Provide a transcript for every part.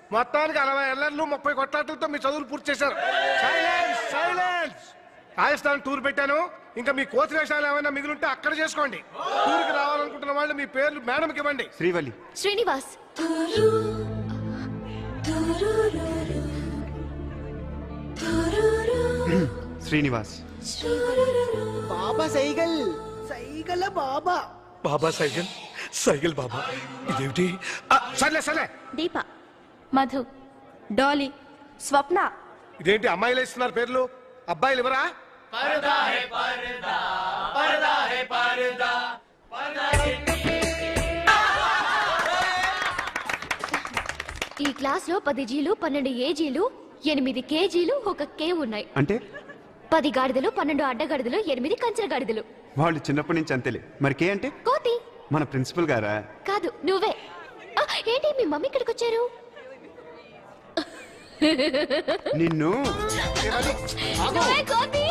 మొత్తానికి 60 ఎల్లర్లు 30 కొట్లాటలతో మీ చదువులు పూర్తి చేశారు. Silence silence. రాజస్థాన్ టూర్ పెట్టాను. ఇంకా మీ కోతి వేషాలు ఏమైనా మిగిలింటే అక్కడ చేసుకోండి. టూర్కి రావాలనుకుంటున్న వాళ్ళు మీ పేర్లు మేడంకి ఇవ్వండి. శ్రీవల్లి, శ్రీనివాస్, శ్రీనివాస్, బాబా సైగల్ సైగల బాబా బాబా సైకిల్ సైకిల్ బాబా. ఇదేమిటి? సర్లే సర్లే. దీప, మధు, డాలీ, స్వప్న. ఇదేంటి అమ్మాయిలు ఇస్తున్నారు పేర్లు, అబ్బాయిలు ఎవరా? ఈ క్లాస్ లో 10 జీలు 12 ఏజీలు 8 కేజీలు 1 కే ఉన్నాయి. అంటే 10 గాడిదలు 12 అడ్డగాడిదలు 8 కంచెల గాడిదలు. వాళ్ళు చిన్నప్పటి నుంచి అంతేలే. మరి కే అంటే కోతి. మన ప్రిన్సిపల్ గారా? కాదు, నువ్వే. ఏంటి మీ మమ్మీ ఇక్కడికి వచ్చారు? నిన్ను నువ్వే కోతి.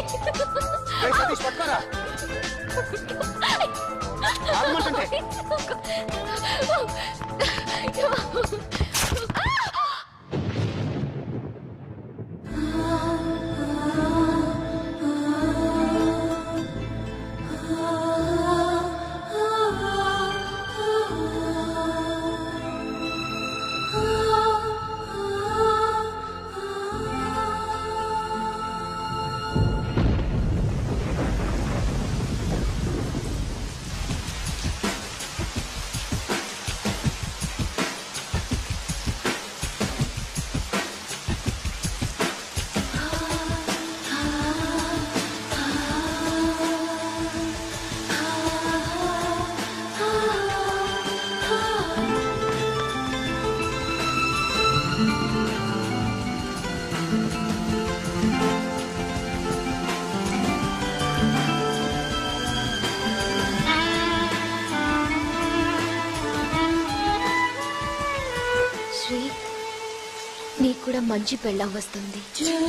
నీకు కూడా మంచి పెళ్ళం వస్తుంది.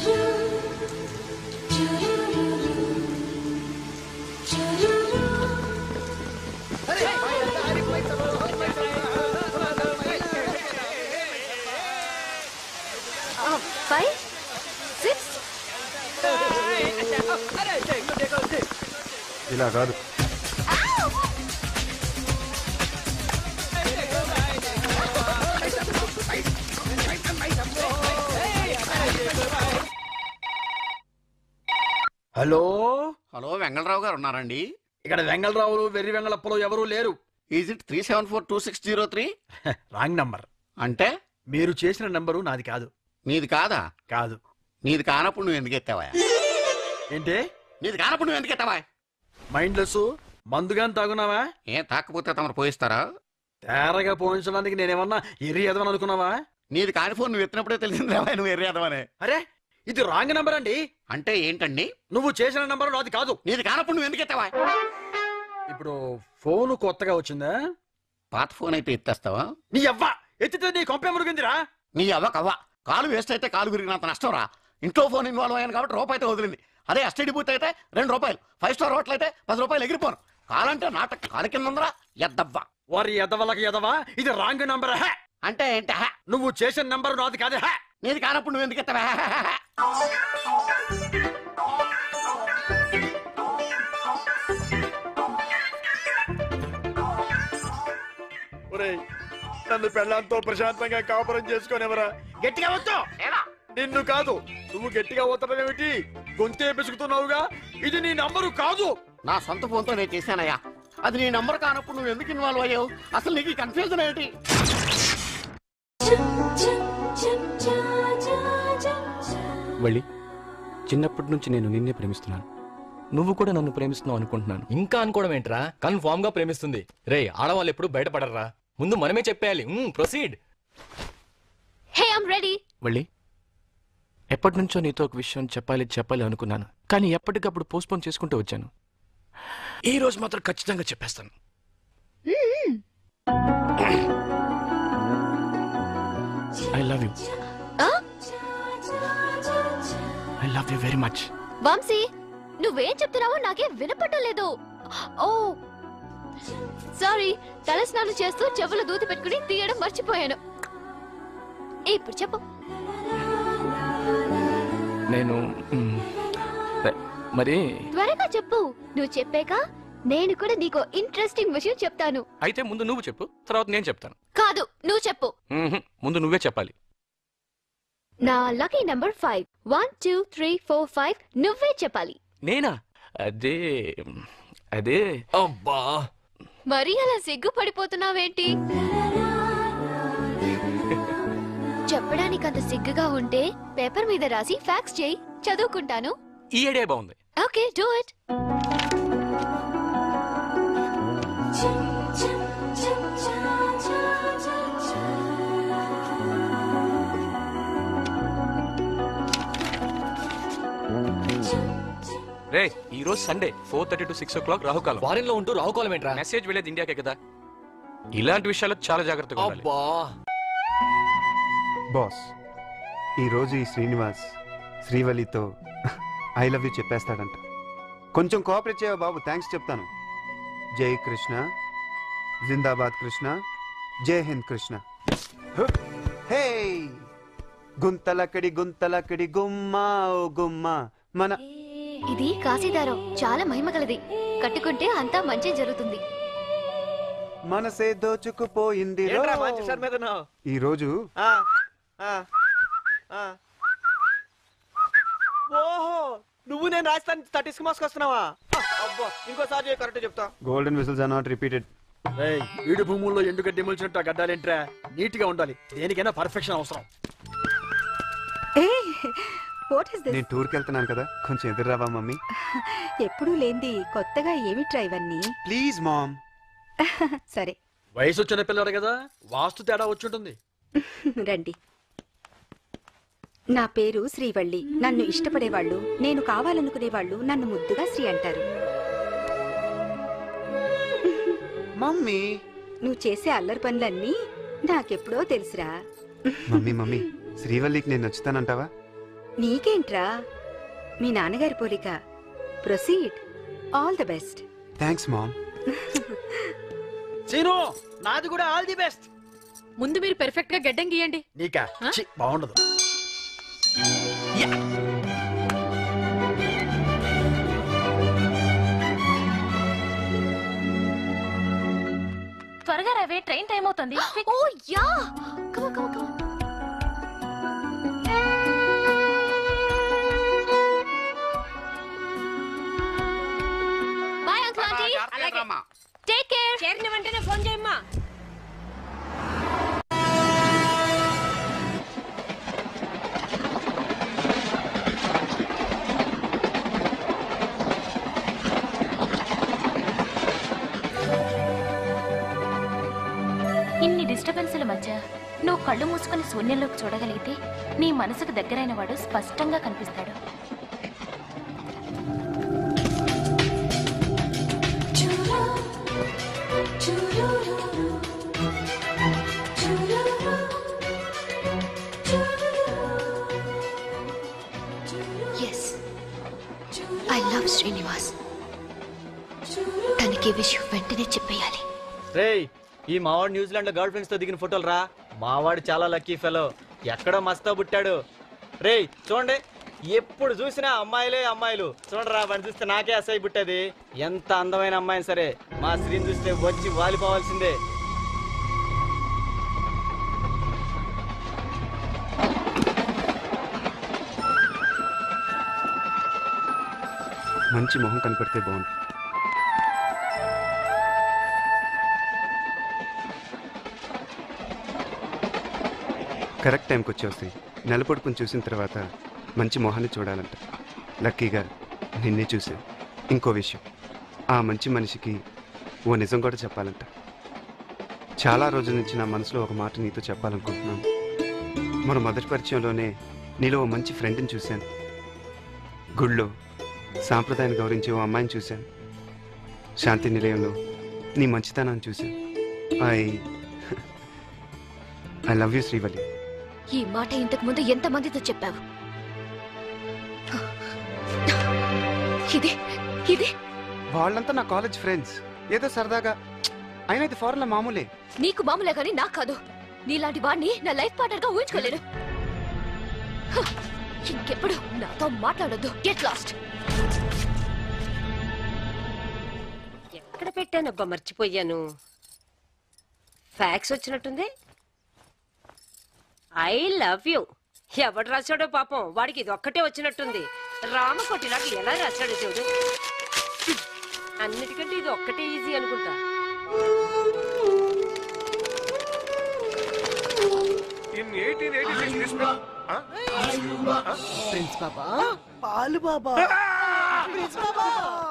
ఫైవ్ 6 ఇలా కాదు. హలో హలో, వెంగళరావు గారు ఉన్నారండి? ఇక్కడ వెంగళరావులు వెర్రి వెంగళప్పలు ఎవరూ లేరు. Is it 3742603? Wrong number. అంటే మీరు చేసిన నంబరు నాది కాదు. నీది కాదా? కాదు. నీది కానప్పుడు నువ్వు ఎందుకు ఎత్తావా? ఏంటి నీది కానప్పుడు నువ్వు ఎందుకు ఎత్తావా? మైండ్లెస్ మందుగాని తాగున్నావా? ఏం తాకపోతే తమరు పోయిస్తారా? తేరగా పోయించడానికి నేనేమన్నా ఎర్రి ఎదవని అనుకున్నావా? నీది కాని ఫోన్ నువ్వు ఎత్తినప్పుడే తెలిసింది రావా నువ్వు ఎర్రేదవనే. అరే, ఇది రాంగ్ నంబర్ అండి. అంటే ఏంటండి? నువ్వు చేసిన నంబరు నాది కాదు. నీది కానప్పుడు నువ్వు ఎందుకు ఎత్తావా? ఇప్పుడు ఫోన్ కొత్తగా వచ్చిందా? పాత ఫోన్ అయితే ఎత్తేస్తావా? నీ అవ్వ ఎత్తితే నీ కొంపే మురిగిందిరా. నీ అవ్వ కవ్వ. కాలు వేస్ట్ అయితే కాలు విరిగినంత నష్టం రా. ఇంట్లో ఫోన్ ఇన్వాల్వ్ అయ్యాను కాబట్టి రూపాయి అయితే వదిలింది. అదే ఎస్టీడీ బూత్ అయితే 2 రూపాయలు, 5 స్టార్ హోటల్ అయితే 10 రూపాయలు ఎగిరిపోను. కాలంటే నాటక కాలు కింద ఉందరా ఎద్దవ్వ. వారి ఎదవలకి ఎదవా, ఇది రాంగ్ నంబర్. హే అంటే ఏంటి? నువ్వు చేసిన నంబరు నాది కాదే. హే నీది కానప్పుడు నువ్వు ఎందుకు ఎత్తావా? నన్ను పెళ్ళంతో ప్రశాంతంగా కాపురం చేసుకునేవరా. గట్టిగా వద్దు. నిన్ను కాదు, నువ్వు గట్టిగా వద్దడమేమిటి? గొంతే పిసుకుతున్నావుగా. ఇది నీ నంబరు కాదు. నా సొంత ఫోన్తో నేను చేశానయ్యా. అది నీ నంబర్ కానప్పుడు నువ్వు ఎందుకు ఇన్వాల్వ్ అయ్యావు? అసలు నీకు కన్ఫ్యూజన్ ఏంటి? వల్లి, చిన్నప్పటి నుంచి నేను నిన్నే ప్రేమిస్తున్నాను. నువ్వు కూడా నన్ను ప్రేమిస్తున్నావు అనుకుంటున్నాను. ఇంకా అనుకోవడం ఏంట్రా? కన్ఫామ్ గా ప్రేమిస్తుంది. రే, ఆడవాళ్ళు ఎప్పుడు బయటపడరా. ముందు మనమే చెప్పేయాలి. Proceed. Hey, I am ready. Valli, ఎప్పటి నుంచో నీతో ఒక విషయం చెప్పాలి అనుకున్నాను. కానీ ఎప్పటికప్పుడు పోస్ట్పోన్ చేసుకుంటూ వచ్చాను. ఈ రోజు మాత్రం ఖచ్చితంగా చెప్పేస్తాను. I love you. I love you very much. Vamsi, నువ్వేం చెప్తున్నావో నాకే వినపడటం లేదు. ఓ సారీ, తల స్నానం చేస్తూ చెవులు దూతి పెట్టుకుని తీయడం మర్చిపోయాను. ఇప్పుడు చెప్పు. నేను మరి త్వరగా చెప్పు. నువ్వు చెప్పాక నేను కూడా నీకు ఇంట్రెస్టింగ్ విషయం చెప్తాను. అయితే ముందు నువ్వు చెప్పు, తర్వాత నేను చెప్తాను. కాదు, నువ్వు చెప్పు. ముందు నువ్వే చెప్పాలి. నా లక్కీ నంబర్ 5. 1 2 3 4 5 నువ్వే చెప్పాలి. నేనా? అదే అదే అబ్బా, మరి అలా సిగ్గుపడిపోతున్నావేంటి? చెప్పడానికి అంత సిగ్గుగా ఉంటే పేపర్ మీద రాసి ఫ్యాక్స్ చేయి, చదువుకుంటాను. ఈ ఐడియా బాగుంది. Okay, do it. రే, ఈ రోజు సండే 4:30 to 6 o'clock రాహుకాలం. ఫారిన్ లో ఉంటూ రావుకోలం ఏంట్రా? మెసేజ్ వెళ్ళేది ఇండియాకే కదా. ఇలాంటి విషయాల్లో చాలా జాగ్రత్తగా ఉండాలి. అబ్బా, బాస్ ఈరోజు ఈ శ్రీనివాస్ శ్రీవల్లితో ఐ లవ్ యూ చెప్పేస్తాడంట. కొంచెం కోఆపరేట్ చేయవా బాబు? థ్యాంక్స్ చెప్తాను. జై కృష్ణ, జిందాబాద్ కృష్ణ, జై హింద్ కృష్ణ. హే గుంతలకడి గుంతలకడి గుమ్మా ఓ గుమ్మా మన. ఇది కాశీదారం, చాలా మహిమ కలది. కట్టుకుంటే అంతా మంచి జరుగుతుంది. మనసే దోచుకుపోయింది. ఈ రోజు ఓహో, నువ్వు నేను రాజస్థాన్ తటిస్కు మోసుకొస్తున్నావా? అబ్బా, ఇంకోసారి కరెక్ట్ చెప్తా. Golden whistles are not repeated. వీడి భూముల్లో ఎందుకు డిముల్చినట్టు గడ్డాలేంట్రా? నీట్ గా ఉండాలి. దేనికైనా పర్ఫెక్షన్ అవసరం. నేను టూర్కి వెళ్తున్నాను కదా, కొంచెం ఎదురు రావా మమ్మీ? ఎప్పుడూ లేంది కొత్తగా ఏమిట్రా ఇవన్నీ? Please ma'am. సరే వయసు వచ్చిన పిల్లడు కదా, వాస్తు తేడా వచ్చుంటుంది. రండి. నా పేరు శ్రీవల్లి. నన్ను ఇష్టపడేవాళ్ళు, నేను కావాలనుకునేవాళ్ళు నన్ను ముద్దుగా శ్రీ అంటారు. మమ్మీ నువ్వు చేసే అల్లరి పనులన్నీ నాకెప్పుడో తెలుసురా. మమ్మీ మమ్మీ శ్రీవల్లికి నేను నచ్చుతానంటావా? నీకేంట్రా, మీ నాన్నగారి పోలిక. Proceed. All the best. Thanks ma'am. Seenu, నాది కూడా ఆల్ ది బెస్ట్. ముందు మీరు పెర్ఫెక్ట్ గా గడ్డం గీయండి. నీకా? ఛీ, బాగుండదు. త్వరగా రావే, ట్రైన్ టైం అవుతుంది. Oh yeah, come on come on. Bye uncle aunty. అలాగే. Take care. చేరిన వెంటనే ఫోన్ చేయమ్మా. ఇన్ని డిస్టర్బెన్స్ల మధ్య నువ్వు కళ్ళు మూసుకుని శూన్యంలోకి చూడగలిగితే నీ మనసుకు దగ్గరైన వాడు స్పష్టంగా కనిపిస్తాడు. Yes, I love Srinivas. తనకి విషయం వెంటనే చెప్పేయాలి. రేయ్, ఈ మావాడు న్యూజిలాండ్ లో గర్ల్ ఫ్రెండ్స్ తో దిగిన ఫోటోలు రా. మావాడు చాలా లక్కీ ఫెలో, ఎక్కడో మస్తా పుట్టాడు. రేయ్ చూడండి, ఎప్పుడు చూసినా అమ్మాయిలే అమ్మాయిలు. చూడరా, వాడిని చూస్తే నాకే అసహ్య పుట్టేది. ఎంత అందమైన అమ్మాయిని సరే మా శ్రీని చూస్తే వచ్చి వాలిపోవాల్సిందే. మంచి మొహం కనపడితే బాగుంది. కరెక్ట్ టైంకి వచ్చేస్తాయి. నెలపొడుకుని చూసిన తర్వాత మంచి మొహాన్ని చూడాలంట. లక్కీగా నిన్నే చూశాను. ఇంకో విషయం, ఆ మంచి మనిషికి ఓ నిజం కూడా చెప్పాలంట. చాలా రోజుల నుంచి నా మనసులో ఒక మాట నీతో చెప్పాలనుకుంటున్నాను. మన మొదటి పరిచయంలోనే నీలో ఓ మంచి ఫ్రెండ్ని చూశాను. గుళ్ళో సాంప్రదాయాన్ని గౌరవించే ఓ అమ్మాయిని చూశాను. శాంతి నిలయంలో నీ మంచితనాన్ని చూశాను. I love you Srivalli. ఈ మాట ఇంతకు ముందు ఎంతమందితో చెప్పావు? ఇది ఇది వాళ్ళంతా నా కాలేజ్ ఫ్రెండ్స్. ఏదో సరదాగా, అయినా ఇది ఫారెన్లో మామూలే. నీకు మామూలే కానీ నాకు కాదు. నీలాంటి వాడిని నా లైఫ్ పార్ట్నర్ గా ఊహించుకోలేను. హ, ఇంకెప్పుడు నాతో మాట్లాడొద్దు. Get lost. ఎక్కడ పెట్టానబ్బా, మర్చిపోయాను. ఫ్యాక్స్ వచ్చినట్టుంది. I love you. ఎవడు రాశాడో పాపం, వాడికి ఇది ఒక్కటే వచ్చినట్టుంది. రామకోటిలాగా ఎలా రాశాడో చూడు. అన్నిటికంటే ఇది ఒక్కటే ఈజీ అనుకుంటా. In 1886 this man- prince Baba, పాలు బాబా, ప్రిన్స్ బాబా.